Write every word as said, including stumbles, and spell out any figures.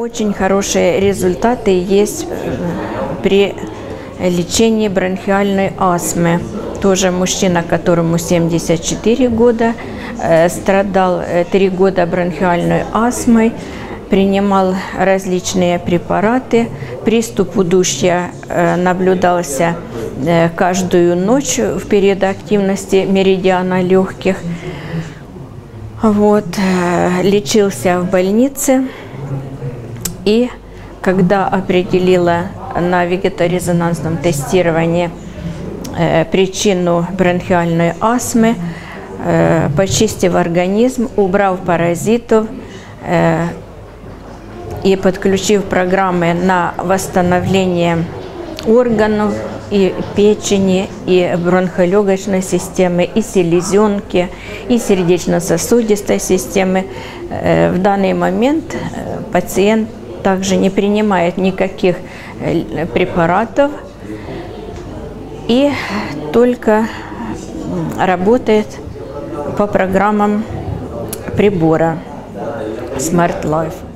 Очень хорошие результаты есть при лечении бронхиальной астмы. Тоже мужчина, которому семьдесят четыре года, страдал три года бронхиальной астмой, принимал различные препараты. Приступ удушья наблюдался каждую ночь в период активности меридиана легких. Вот, лечился в больнице, и когда определила на вегеторезонансном тестировании э, причину бронхиальной астмы, э, почистив организм, убрав паразитов э, и подключив программы на восстановление органов и печени, и бронхолегочной системы, и селезенки, и сердечно-сосудистой системы, э, в данный момент пациент также не принимает никаких препаратов и только работает по программам прибора Smart Life.